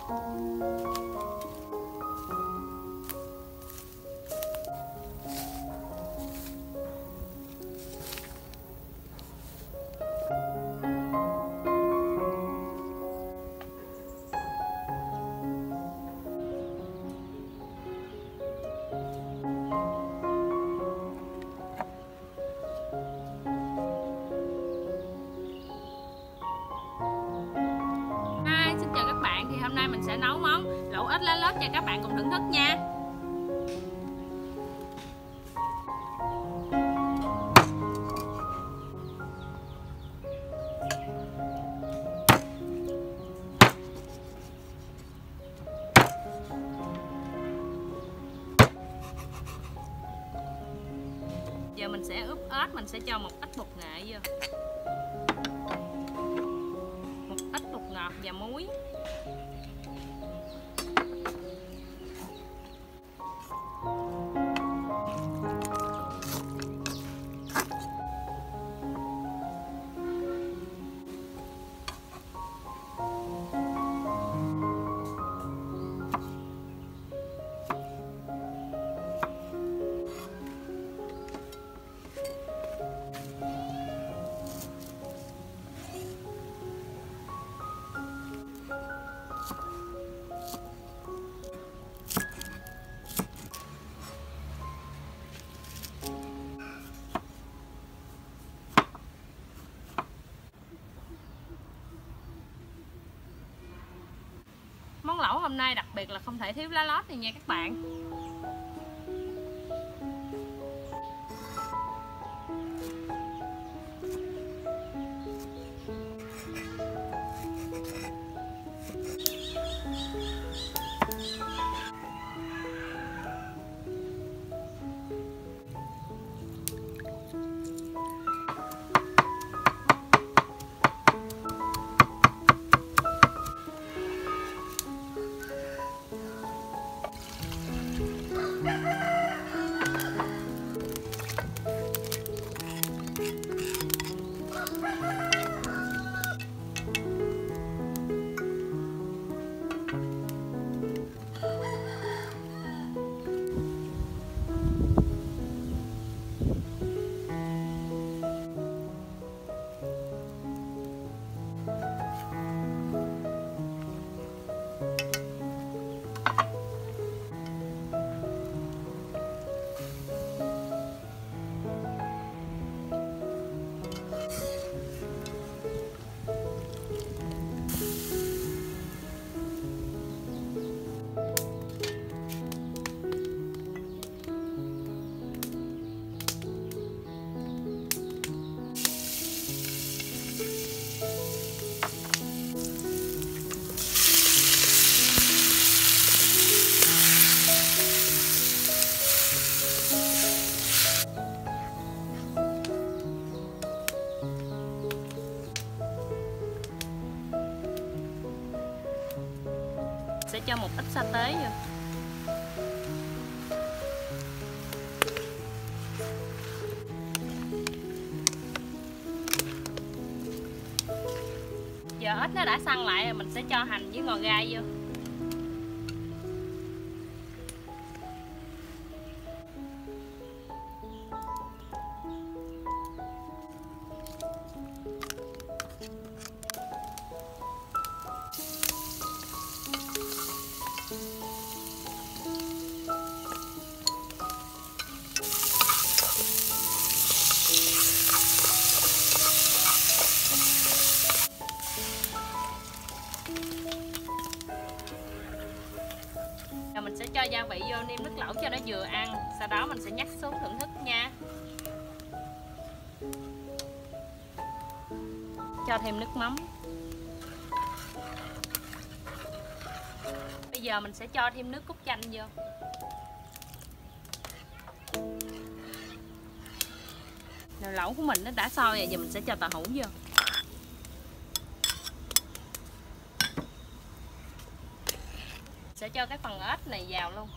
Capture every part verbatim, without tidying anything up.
Hôm nay mình sẽ nấu món lẩu ếch lá lốt cho các bạn cùng thưởng thức nha. Giờ mình sẽ ướp ếch, mình sẽ cho một ít bột nghệ vô, một ít bột ngọt và muối. Món lẩu hôm nay đặc biệt là không thể thiếu lá lốt này nha các bạn. Sẽ cho một ít sa tế vô. Giờ ếch nó đã săn lại rồi, mình sẽ cho hành với ngò gai vô. Rồi mình sẽ cho gia vị vô, nêm nước lẩu cho nó vừa ăn. Sau đó mình sẽ nhắc xuống thưởng thức nha. Cho thêm nước mắm. Bây giờ mình sẽ cho thêm nước cốt chanh vô. Rồi lẩu của mình nó đã sôi rồi, giờ mình sẽ cho tàu hũ vô. Sẽ cho cái phần ếch này vào luôn.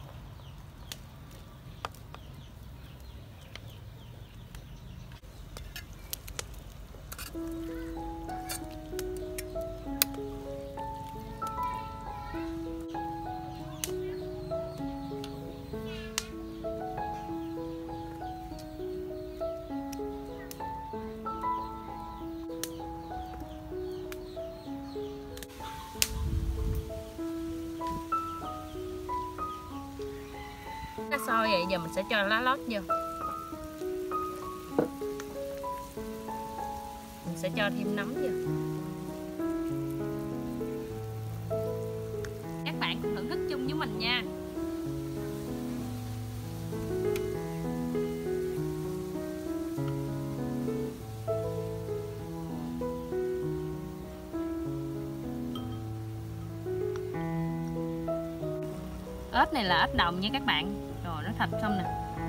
sôi vậy, giờ mình sẽ cho lá lốt vô. Mình sẽ cho thêm nấm vô. Các bạn cùng thưởng thức chung với mình nha. Ếch này là ếch đồng nha các bạn. Rồi nó thịt không nè.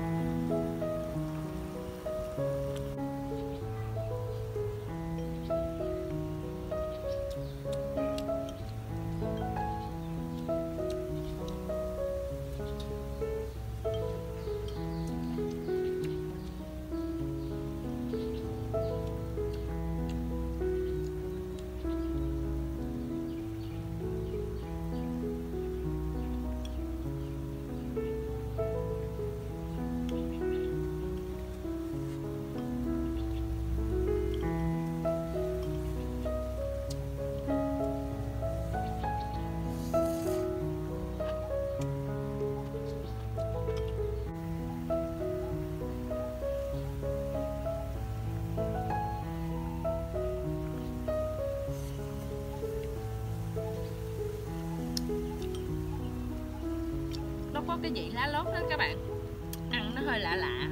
Nó có cái vị lá lốt đó các bạn, ăn nó hơi lạ lạ.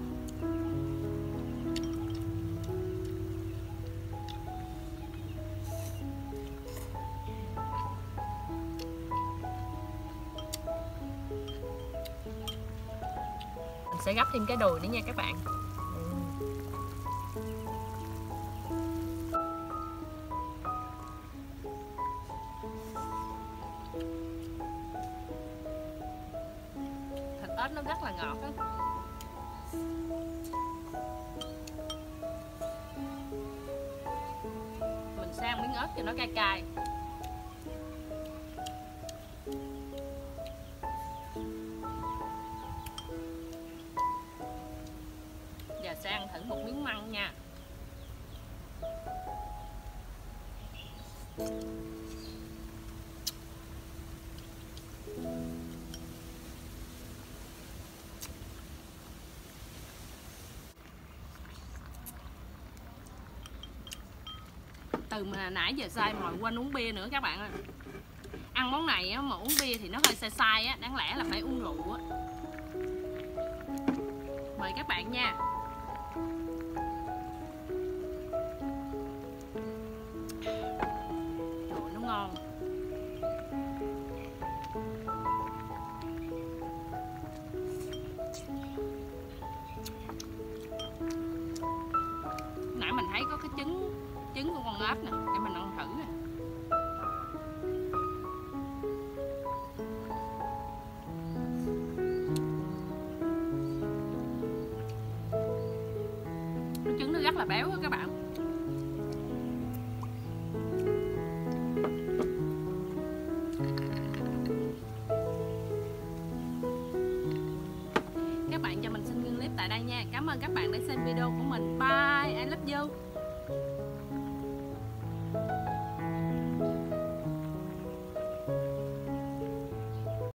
Mình sẽ gắp thêm cái đùi nữa nha các bạn. Thịt ếch nó rất là ngọt đó. Mình sẽ ăn miếng ớt cho nó cay cay. Giờ sẽ ăn thử một miếng măng nha. Từ mà nãy giờ say mà quên uống bia nữa các bạn ơi. Ăn món này á, mà uống bia thì nó hơi sai sai á, đáng lẽ là phải uống rượu á. Mời các bạn nha. Trời, nó ngon. Nãy mình thấy có cái trứng trứng của con ếch nè, để mình ăn thử nè. Cái trứng nó rất là béo á các bạn. Các bạn cho mình xin ngưng clip tại đây nha. Cảm ơn các bạn đã xem video của mình. Bye, I love you.